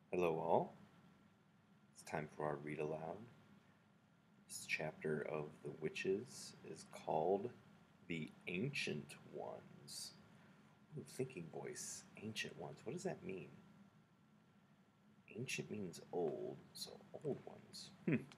Hello, all. It's time for our read aloud. This chapter of The Witches is called The Ancient Ones. Ooh, thinking voice, Ancient Ones. What does that mean? Ancient means old, so old ones.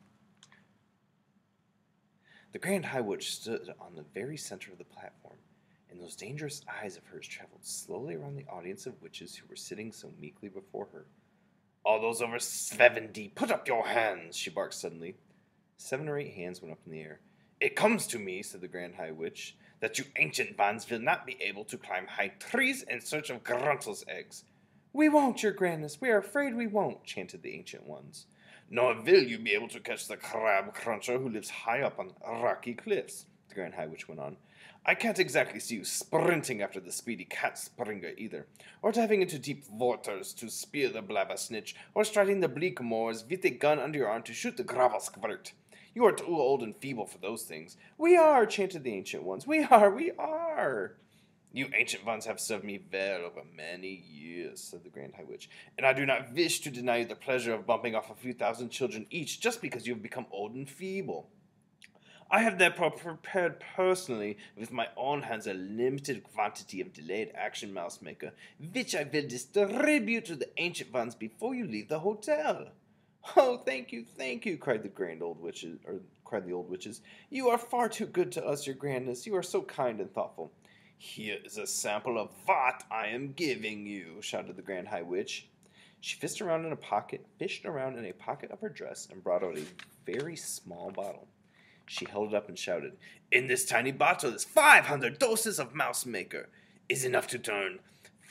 The Grand High Witch stood on the very center of the platform, and those dangerous eyes of hers traveled slowly around the audience of witches who were sitting so meekly before her. All those over 70, put up your hands, she barked suddenly. 7 or 8 hands went up in the air. It comes to me, said the Grand High Witch, that you ancient ones will not be able to climb high trees in search of Gruntl's eggs. We won't, your grandness, we are afraid we won't, chanted the ancient ones. Nor will you be able to catch the crab cruncher who lives high up on rocky cliffs, the Grand High Witch went on. I can't exactly see you sprinting after the speedy cat springer either, or diving into deep waters to spear the blabber snitch, or striding the bleak moors with a gun under your arm to shoot the gravel squirt. You are too old and feeble for those things. We are, chanted the ancient ones. We are. You ancient ones have served me well over many years, said the Grand High Witch, and I do not wish to deny you the pleasure of bumping off a few thousand children each just because you have become old and feeble. I have therefore prepared personally with my own hands a limited quantity of delayed action mouse maker, which I will distribute to the ancient ones before you leave the hotel. Oh, thank you, cried cried the old witches. You are far too good to us, your grandness. You are so kind and thoughtful. Here is a sample of what I am giving you, shouted the Grand High Witch. She fished around in a pocket of her dress and brought out a very small bottle. She held it up and shouted, In this tiny bottle is 500 doses of mouse maker. Is enough to turn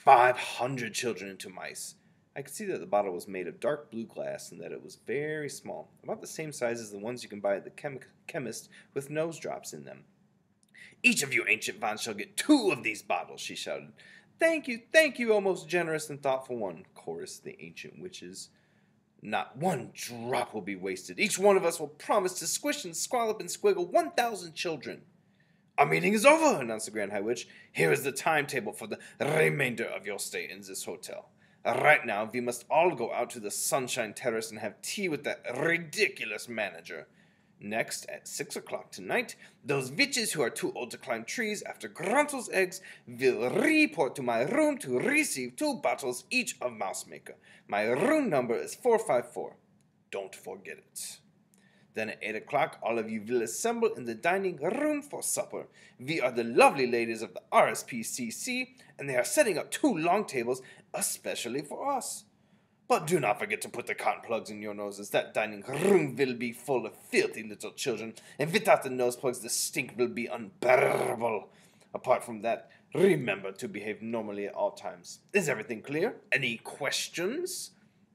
500 children into mice. I could see that the bottle was made of dark blue glass and that it was very small, about the same size as the ones you can buy at the chemist with nose drops in them. Each of you ancient ones shall get 2 of these bottles, she shouted. Thank you, O most generous and thoughtful one, chorused the ancient witches. Not one drop will be wasted. Each one of us will promise to squish and squallop and squiggle 1,000 children. Our meeting is over, announced the Grand High Witch. Here is the timetable for the remainder of your stay in this hotel. Right now, we must all go out to the Sunshine Terrace and have tea with that ridiculous manager. Next, at 6 o'clock tonight, those witches who are too old to climb trees after Gruntl's eggs will report to my room to receive 2 bottles each of mouse maker. My room number is 454. Don't forget it. Then at 8 o'clock, all of you will assemble in the dining room for supper. We are the lovely ladies of the RSPCC, and they are setting up 2 long tables especially for us. But do not forget to put the cotton plugs in your noses. That dining room will be full of filthy little children, and without the nose plugs, the stink will be unbearable. Apart from that, remember to behave normally at all times. Is everything clear? Any questions?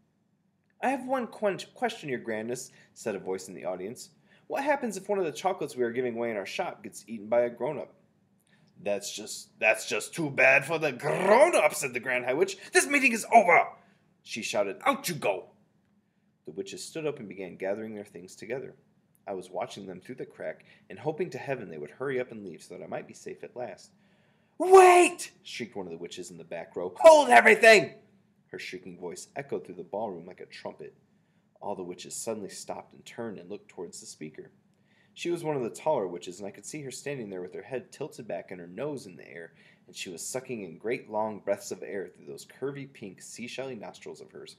I have one question, your grandness, said a voice in the audience. What happens if one of the chocolates we are giving away in our shop gets eaten by a grown-up? That's just too bad for the grown-up, said the Grand High Witch. This meeting is over! She shouted, Out you go! The witches stood up and began gathering their things together. I was watching them through the crack and hoping to heaven they would hurry up and leave so that I might be safe at last. Wait! Shrieked one of the witches in the back row. Hold everything! Her shrieking voice echoed through the ballroom like a trumpet. All the witches suddenly stopped and turned and looked towards the speaker. She was one of the taller witches, and I could see her standing there with her head tilted back and her nose in the air, and she was sucking in great long breaths of air through those curvy pink seashelly nostrils of hers.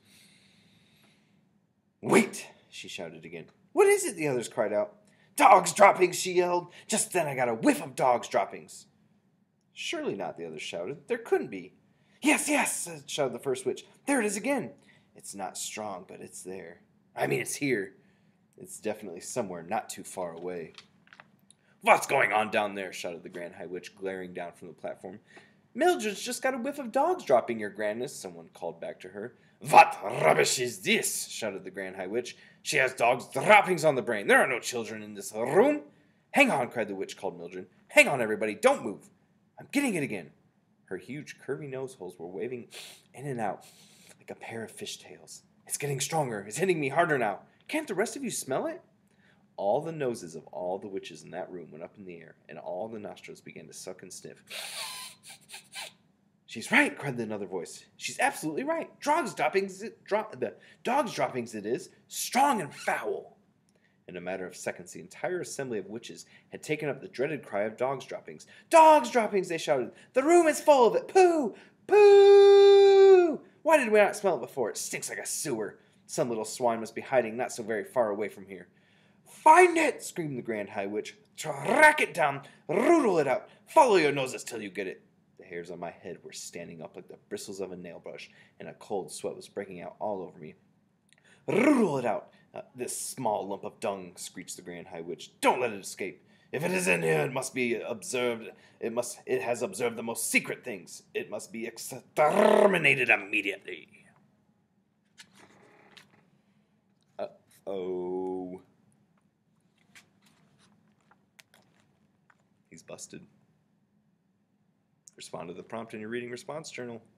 Wait! She shouted again. What is it? The others cried out. Dogs droppings, she yelled. Just then I got a whiff of dogs droppings. Surely not, the others shouted. There couldn't be. Yes, shouted the first witch. There it is again. It's not strong, but it's there. It's here. It's definitely somewhere not too far away. What's going on down there? Shouted the Grand High Witch, glaring down from the platform. Mildred's just got a whiff of dogs dropping, your grandness, someone called back to her. What rubbish is this? Shouted the Grand High Witch. She has dogs droppings on the brain. There are no children in this room. Hang on, cried the witch called Mildred. Hang on, everybody. Don't move. I'm getting it again. Her huge, curvy nose holes were waving in and out like a pair of fishtails. It's getting stronger. It's hitting me harder now. Can't the rest of you smell it? All the noses of all the witches in that room went up in the air, and all the nostrils began to suck and sniff. She's right, cried another voice. She's absolutely right. The dog's droppings it is, strong and foul. In a matter of seconds, the entire assembly of witches had taken up the dreaded cry of dog's droppings. Dog's droppings, they shouted. The room is full of it. Pooh! Pooh! Why did we not smell it before? It stinks like a sewer. Some little swine must be hiding not so very far away from here. Find it! Screamed the Grand High Witch. Track it down. Roodle it out. Follow your noses till you get it. The hairs on my head were standing up like the bristles of a nail brush, and a cold sweat was breaking out all over me. Roodle it out. This small lump of dung, screeched the Grand High Witch. Don't let it escape. If it is in here, it must be observed. It has observed the most secret things. It must be exterminated immediately. Uh-oh. He's busted. Respond to the prompt in your reading response journal.